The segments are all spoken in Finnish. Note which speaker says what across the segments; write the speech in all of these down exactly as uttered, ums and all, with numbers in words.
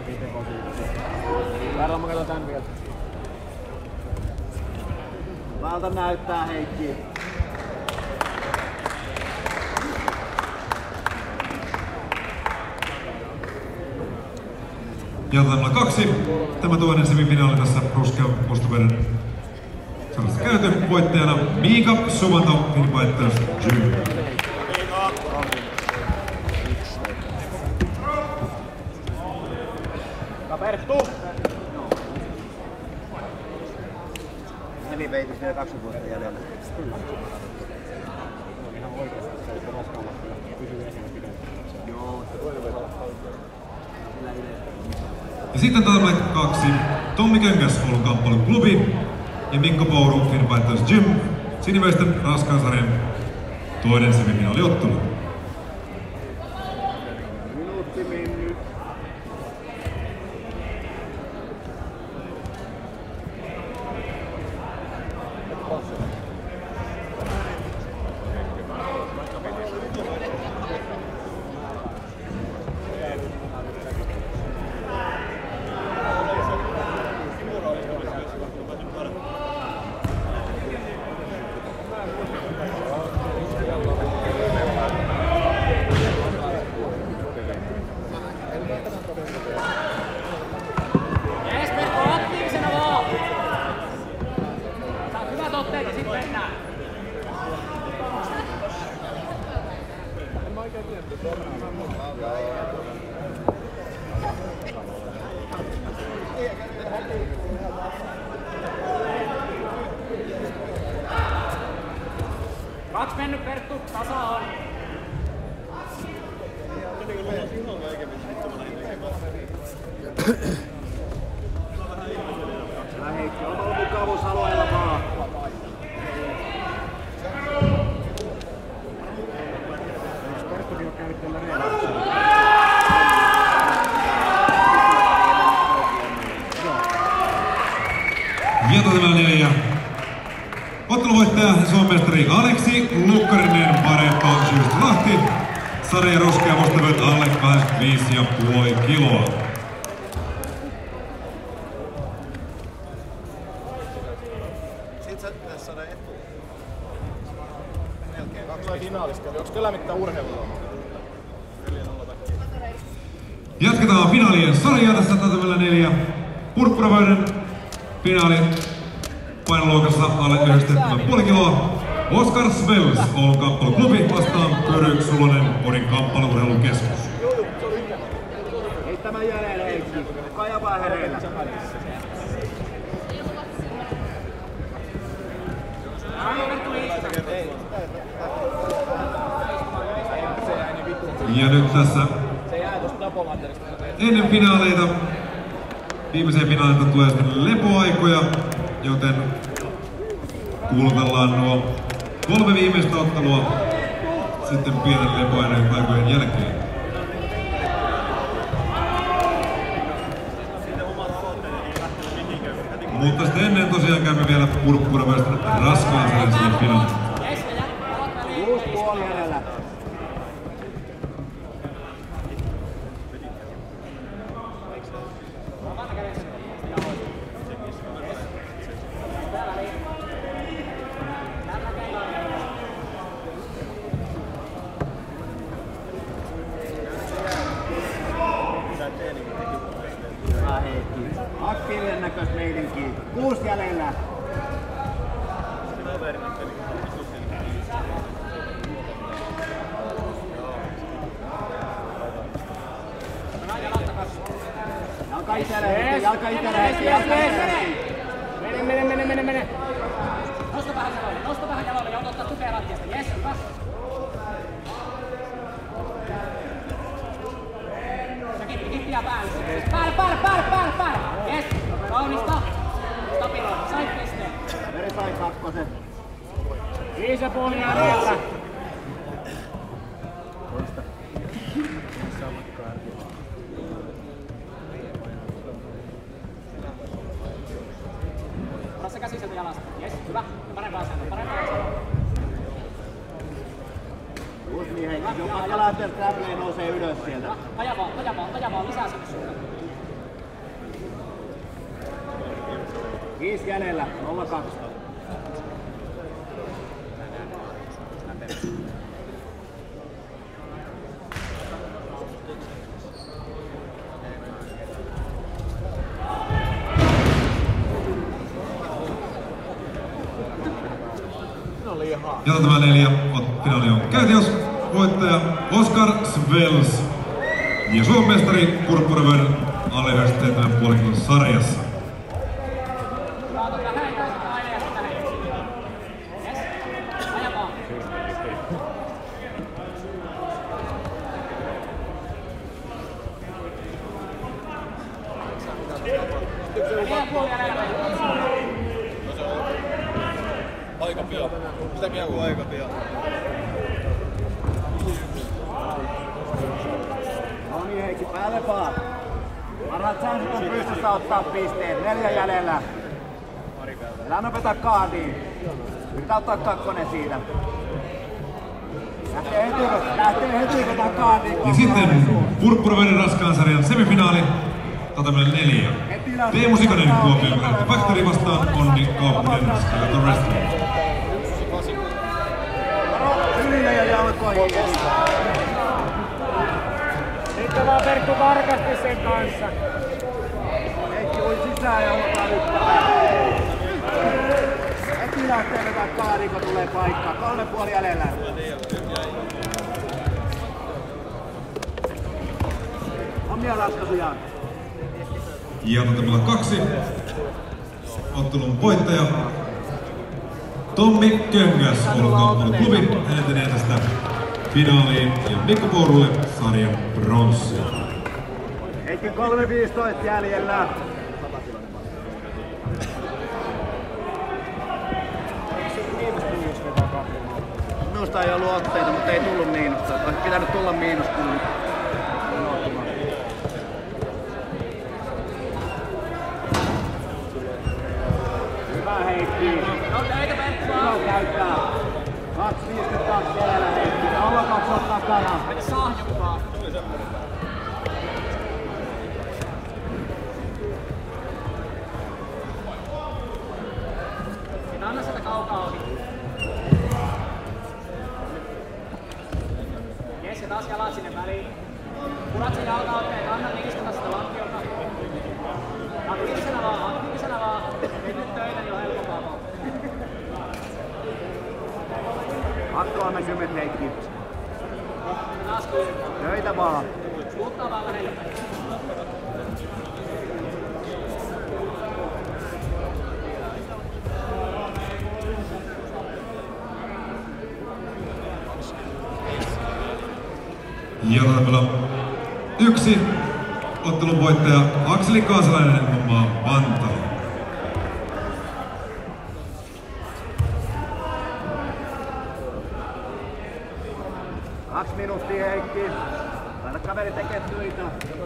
Speaker 1: Täällä mä katson tän vielä.
Speaker 2: Valta näyttää Heikki.
Speaker 3: Jatketaan kaksi. Tämä toinen semifinaali tässä Ruskea Mustaveden sarjassa käyty. Voittajana Miika Suvanto, Finnfighters Gym.
Speaker 2: Kaperttu! Eli veitis vielä kaksi vuotta jäljellä.
Speaker 1: Ihan oikeesti se ei koskaan pysyy esillä pidempään.
Speaker 2: Joo.
Speaker 3: Ja sitten tällä kaksi. Tommi Könkäs, Oulun Kamppailun klubi ja Mikko Pouru, Finnfighters Gym. Siniveisten raskaan sarjan toinen semifinaaliottelu.
Speaker 2: Minuutti mennyt.
Speaker 1: Kaksi mennyt Perttu, tasa on.
Speaker 2: Tää Heikki on ollut mukavuusalueella vaan.
Speaker 1: Jos Perttukin on käynyt tällä reilassa.
Speaker 3: Jatketaan neljä. Otteluvoittaja ja Suomen mestari Aleksi Lukkarinen, Pareto Syystä Lahti. Sarja Ruskea Mustaved alle kahdeksankymmentäviisi pilkku viisi kiloa.
Speaker 2: Sit sä pitäis saada etua. Melkein kaksi.
Speaker 1: Tulee finaalista. Onks kyllä mitään urheilua?
Speaker 3: Jatketaan finaalien sarjaa tässä tatamilla neljä. Purppurapöydän finaali painoluokassa alle yhdeksänkymmentä pilkku viisi kiloa. Oskar Svels, Oulun Kamppailuklubi vastaan Pöryk Sulonen, Porin Kamppailuurheilukeskus.
Speaker 2: Ei tämän jäljellä Heikki. Kaja vaan hereillä.
Speaker 3: Ja nyt tässä ennen finaaleita, viimeiseen finaaleita tulee sitten lepoaikoja, joten kuulutellaan nuo kolme viimeistä ottelua sitten pienen lepoaikojen jälkeen. Mutta sitten ennen tosiaan käymme vielä Purppurapöydän raskaan sarjan finaalista.
Speaker 2: Kuusi puoli edellä. Aktiivinen näköis meidänkin. Kuusi jäljellä. Jalka itellä Heikki, jalka itellä Heikki, jalka itellä Heikki.
Speaker 1: Mene, mene, mene, mene, mene. Nosta vähän jaloille, nosta vähän jaloille ja ottaa tukea lattiasta. Jes, kas. Ja kitti, kittiä päälle. Päälle, päälle, päälle, päälle, päälle. Jes, kaunista. Stabiloi, sait pisteen.
Speaker 2: Veri sai kakkosen.
Speaker 1: Viisi ja puoli jäljellä. Ota se käsi sieltä jalasta. Jes, hyvä. Parempaa asento, parempaa asento.
Speaker 2: Just niin Heikki, kun pakka lähtee trapleen nousee ylös sieltä.
Speaker 1: Aja vaan, aja vaan, aja vaan, lisää sinne suuntaan.
Speaker 2: Viisi jäljellä, nolla kaksi.
Speaker 3: Ja tämä neljä finaali on käyty, jos voittaja Oskar Svels ja Suomen mestari Purppuravoinen alle yhdeksänkymmentäseitsemän pilkku viisi kilon sarjassa.
Speaker 4: Aika pian. Sitäkin on aika pian.
Speaker 2: No niin Heikki, päälle vaan. Parhaat chansit on pystyssä ottaa pisteet. Neljä jäljellä. Älä nopeta kaardiin. Yritä ottaa kakkonen siitä. Lähtee heti, lähtee heti vetää kaardiin.
Speaker 3: Ja sitten Purppuravoinen raskaan sarjan semifinaali. Tatamille neljä. Teemu Sikonen Kuopion Granite Factory vastaan Onni Kauppanen Skeleton Wrestling.
Speaker 2: Ylille ja jalkoihin.
Speaker 1: Sitten vaan Perkku tarkasti sen kanssa.
Speaker 2: Heikki ui sisään ja ottaa yhtä. Heti lähtee vetää kaariin, kun tulee paikka. Kolme puoli jäljellä. Omia ratkaisuja.
Speaker 3: Ja Tatamilla kaksi. Ottelun voittaja Tommi Köngäs Olkaapallo-klubi. Hän etenee tästä finaaliin ja Mikko Pourulle sarjan bronssi.
Speaker 2: Heikki kolme viisitoista jäljellä. Minusta ei ollut otteita, mutta ei tullut miinusta. Olisi pitänyt tulla miinus kun... Hyvä Heikki. Hyvä käyttää. kaksi viisikymmentäkaksi jäljellä Heikki. nolla kaksi ottaa takana.
Speaker 1: Sahjukkaa. Anna sitä kaukaa ohi. Jes, ja taas jalat sinne väliin. Purat sen jalkaotteen, anna niistata sitä lantiolta. Aktiivisena vaan, aktiivisena vaan. Ei nyt töitä, niin on helpompaa vaan.
Speaker 2: kolmekymmentä Heikki.
Speaker 1: Taas kysyt.
Speaker 2: Töitä vaan.
Speaker 1: Muuttaa vaan lähellä.
Speaker 3: Ja Tatamilla yksi. Ottelun voittaja Akseli Kaasalainen omaa Vantaa.
Speaker 2: Kaksi minuuttia Heikki. Laita kaveri tekee töitä.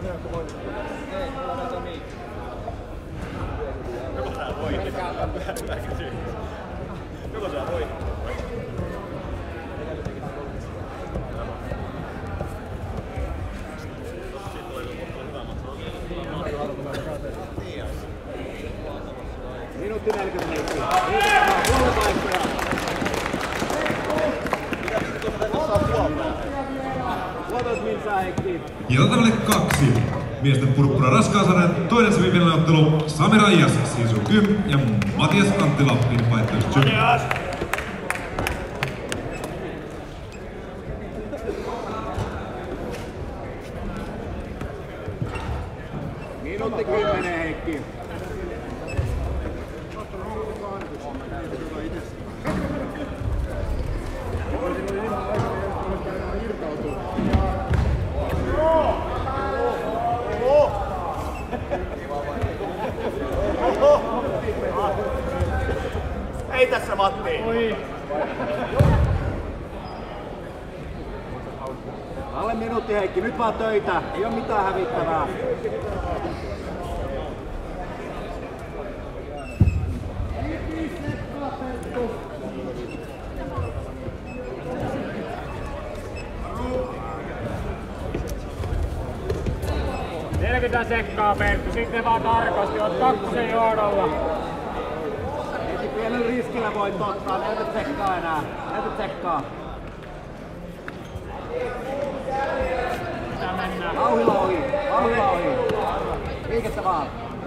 Speaker 4: Joko tää voi? Joko tää voi?
Speaker 2: Minuutti neljäkymmentä Heikki. Riitetään kolme paikkoja. Vuotos minsaa Heikki.
Speaker 3: Ja Tatamille kaksi. Miesten Purppura raskaasarjan toinen semifinaaliottelu Sami Raijas, Sisu Kym ja Matias Anttila Pinfighters Gym.
Speaker 2: Minuutti kymmenen Heikki.
Speaker 4: Ei tässä Matti!
Speaker 2: Alle minuutti Heikki, nyt vaan töitä. Ei oo mitään hävittävää.
Speaker 1: neljäkymmentä sekkaa Perttu, sitten vaan tarkasti, oot kakkosen johdolla.
Speaker 2: Heti pienellä riskillä voit ottaa, neljäkymmentä sekkaa enää, neljäkymmentä sekkaa.
Speaker 1: Mitä mennään?
Speaker 2: Vauhilla ohi, vauhilla ohi. Liikettä vaan.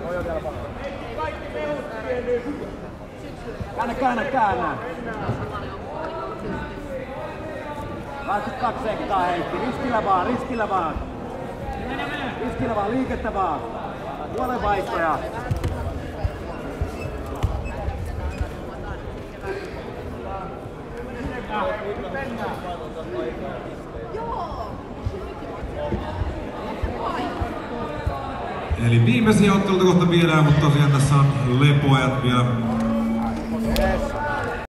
Speaker 2: Käännä, käännä, käännä. kaksikymmentäkaksi sekkaa Heikki, riskillä vaan, riskillä vaan. Riskillä vaan, liikettä vaan. Puolen vaihtoja.
Speaker 3: Eli viimeisiä otteluita kohta viedään, mutta tosiaan tässä on lepoajat vielä